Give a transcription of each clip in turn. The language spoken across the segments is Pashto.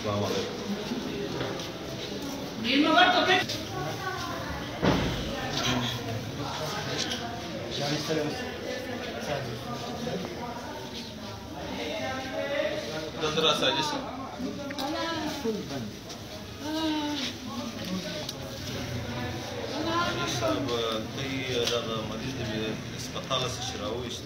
السلام علیکم. دندرا ساجس صاحب تی دغه مریض د هسپتال څخه راوویست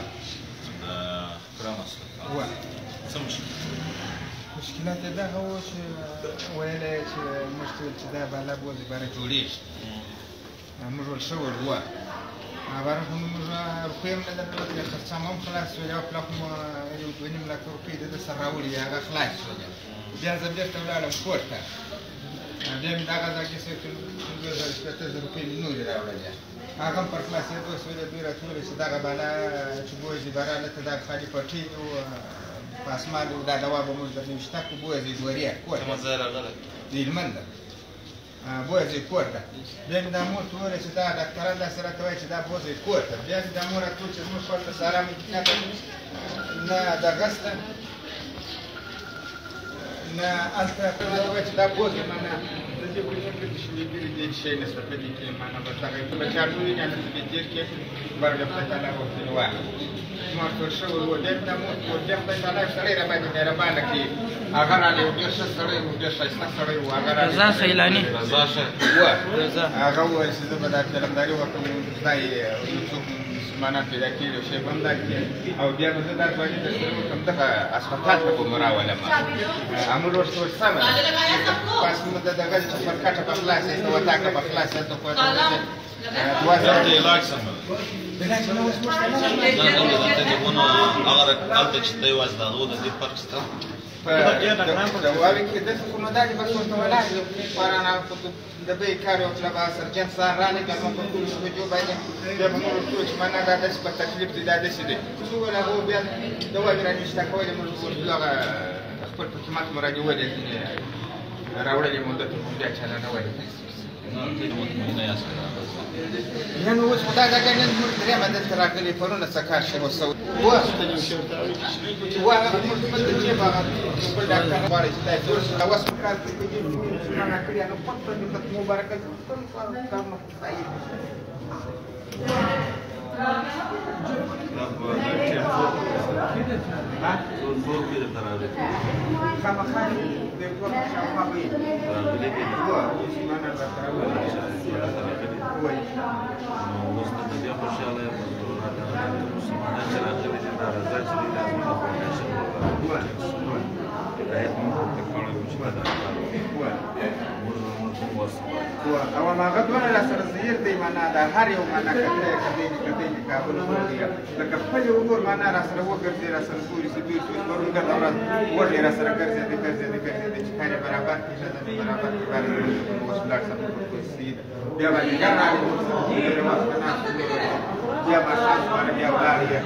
کرامه هسپتال څه مشکلات یې دغه وو چې ویلی یې چې موږ ته ویل چې دا بالا بوز عباره جوړېږي موږ ول ښه ور ووه عباره خو موږ روپۍ هم نه درلودې خرڅام هم خلاص شولې او پلاک مو یو 2.5 لک روپۍ د ده سره راوړي هغه خلاص شولې بیا زه بېرته ولاړم کور ته بیا مې دغه ځای کې 2,000 روپۍ مې نورې راوړلې هغه هم پر خلاصېدو شولې دوی راته وویل چې دغه بالا چې بوز عباره هلته دغه خالي پټۍ په اسمان دا دوا به موږ درنه شته کړو بویه ځای دورې کور ته کومه ځای راغلی د هلمند ده بویه ځای کور ته بیا مې دا مور ته وویل چې دا ډاکټران داسې راته وایي چې دا بویه ځای کور ته بیا مې دا مور راته وویل چې زموږ کور ته سارا نه دغه شته نه هلته راته وایي چې دا بویه ځای معنا د دې کلینیک کې شلېدلي دې شی نشته په دې کې معنا بس هغه بچیان وویل چې په دې کې برګه خدای تعالی ورته واخلي ما ټول ښه ور وو بیا مې دا مور ته وویل بیا خدای تعالی سړی راباندې مهربانه کړي هغه راغلی یو ډېر ښه سړی و ډېر ښایسته سړی و هغه رضا خیلاني رضا شه هغه وویل چې زه به دا فلمداري وکړم خدای یو څوک مسلمانان پیدا کړي یو شی به هم دا کړي او بیا به زه دا ځواني درسره وکړم دغه اسپتال ته به مو راولم امر ورته وویل سمه ده بس مو د دغه چپرکټه به خلاصه د وطاقه به خلاصه د دلته علاج سمه علاج نه اوس موږ هغه هلته چې دی وایي د هغو د دې فرق شته په دواوې کې داسې خو نو دا چې بس ورته ولاړ یم بارانه خو د به یې کار وکړه به سرجن سهار راغی بیا موږ په ټولو بجو باندې بیا به موږ ورته وویل چې معنا دا داسې په تکلیف دی دا داسې دی چې وویل هغه بیا دواوې رانې شته کولې موږ ورته هغه خپل په قیمت مو رانیولې راوړلې مو دلته خو بیا چا رانولې مطمئنه یاست نن اوس خو دا ځکه نن موږ درېیمه دلته راغلي پرونه څه کار شوی سوی هغه موږ خپل د جېب هغه بل ډاکټر غواړي چې دا یې جوړ شي دا اوس په کار کې په جېب مسلمانه کړي هغه پټ په نعمت مبارکه ټول کارونه خو خدای زور کې درته راغلی خامخا د کور شاوخوا به یې مسلمانان راته راغلي نو اوس ته د دې خوشحاله یم مسلمانان چې راغلي دي دا رضا چې دی دا زموږ د فاونډیشن هدایت موږ ورته کړی وو چې دا کار موږ هم ورسره او هماغه دونه راسره زیر دی معنا دا هر یو معنا کتلی کابل لکه خپل یې وګور معنا راسره وګرځې راسره ټولې سي پرون ګرده ورځ وږې راسره ګرځېدې چې کار یې برابر کړي ښځه مې برابر کړي اوس ولاړ سم بیا باندې ګر راغلی ډېر وخت ناست بیا ماښام سپاره بیا ولاړ یې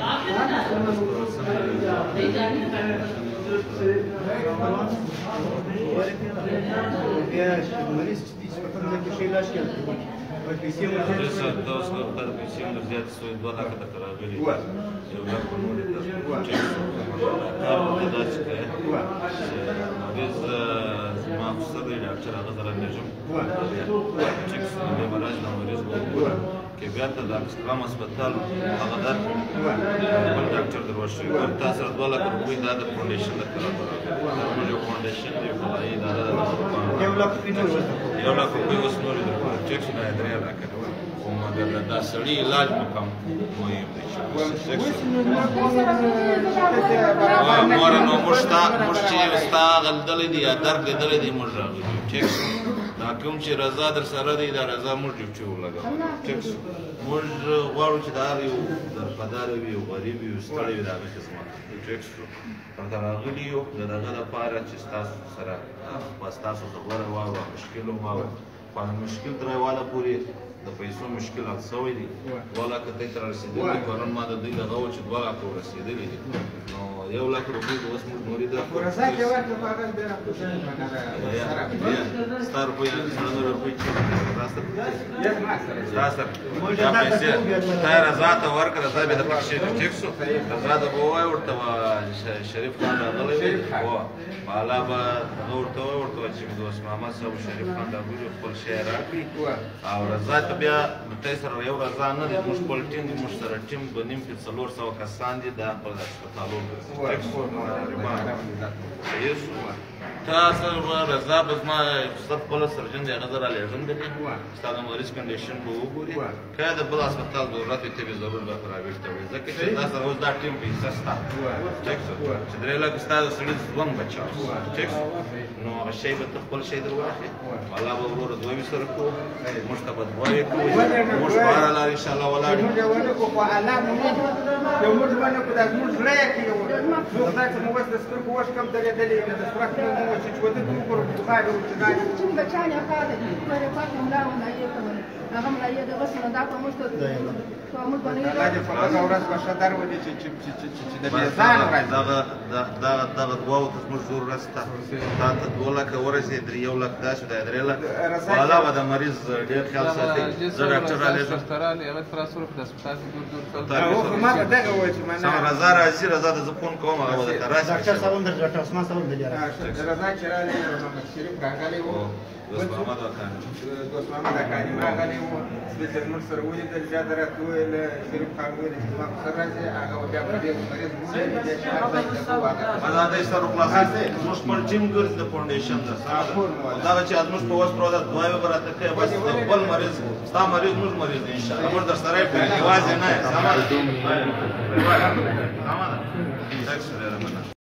دا اوس وخت د پیسې هم ډېر زیاتې شوې 2 لکه درته راغلي 1 لک په نورې کار ورته دا چې کوې مریض زما افسر دی ډاکټر هغه ته رالېږم چیک بیا به راشي دا مریض به وګورم که بیا ته د اکسکرام هسپتال هغه در بل ډاکټر در ورشي ګور تا سره 2 لکه روپۍ دا د فاونډیشن درته راغلی زموږ یو فاونډیشن دی خدایي اداره ده 1 لک روپۍ اوس نورې درکړه چیک شي دا یې 3 لکه خو مګر دا سړي علاج مقام مهم دی مور نو موږ چې ستا هغه لیدلی دی یا درد لیدلی دی موږ راغلي ټیک شو دا کوم چې رضا در سره دی دا رضا موږ یو چې ولګولی ټیک شو موږ غواړو چې د هر یو درپداره وي یو غریب وي یو ستړی وي د هغې خدمت ټیک شو ورته راغلي یو د دغه لپاره چې ستاسو سره ستاسو خبره واوره مشکل هم واوره خو هغه مشکل تر هېواده پورې د پیسو مشکل حل شوی دی 2 لکه دی ته رارسېدلي پرون ما د دوی هغه و چې 2 لکه ورسېدلي دي نو 1 لک روپۍ د اوس موږ مرید رضا کې ورته په هغه بیا راپورته ستا روپۍ سره نور روپۍ چې راسته یس ما سره ستا سره دا پیسې تا رضا ته ورکړه رضا بیا د پکې شي ټیک شو رضا ته به ووایه ورته شریف خان راغلی دی بالا به هغه ورته ووایه ورته وایه چې دوست محمد صاحب شریف خان راغلي خپل شی راکړي او رضا ته بیا تی سره یو رضا نه دی موږ خپل ټیم دی موږ سره ټیم به نیم کې 400 کسان دي دا خپل هسپتالونو صحیح شو تا سره به رضا به زما ستا خپله سرجن دی هغه زه رالیږم درې ستا د مریض کنډیشن به وګوري که د بل هسپتال ضرورت وي ته به ضرور به پرایویټ ته وړي ځکه چې دا سره اوس دا ټیم پیسه ستا ټیک شو چې 3 لکه ستا د سړي ژوند بچاو ټیک شو نو هغه شی به ته خپل شی در واخلې الله به وروره دوی سره کوو موږ ته به دعاوې کوو موږ په هره لار انشاءالله ولاړ یو موږ ونه کړو خو الله مو یو موږ ونه کړو دا زموږ زړه یې کوي نو دا چې مو اوس د سترګو اوښ کم درېدلې د سترګ مو چې واده کوو کړو خدای به ورته چې بچانه خاله پرې پاتې ملا ونه یې کوله هغه ملا یې د غسل دا په مشته کومه باندې الله دې په هغه ورځ به ښه درولي چې د میزان راځي دغه دواو ته زموږ ضرورت شته تا ته 2 لکه ورسېد 1 لک دا شو دا 3 لک والا به د مریض ډېر خیال ساتي زه ډاکټر رالیږم خو ما ته دغه وویل چې سمه رضا راځي رضا ته زه فون کوم هغه به درته راشي ډاکټر صاحب هم در ډاکټر عثمان صاحب هم دلې رضا چې راغلی محمد شریف راغلی و دوست محمد وکاني دوست محمد وکاني راغلی و چې موږ سره ولیدل بیا د راته وویل شریف خان وویل چې زما په سر راځي هغه بیا په دې مریض وویل بیا چې هر ځای ته ما دا دی سره خلاصې زموږ خپل ټیم ګرځي د فاونډیشن ده دغه چې زموږ په وس پرو ده دعاوې به راته کوي بس د خپل مریض ستا مریض موږ مریض دی انشاءالله موږ در سره یې یوازې نه یې سمه ده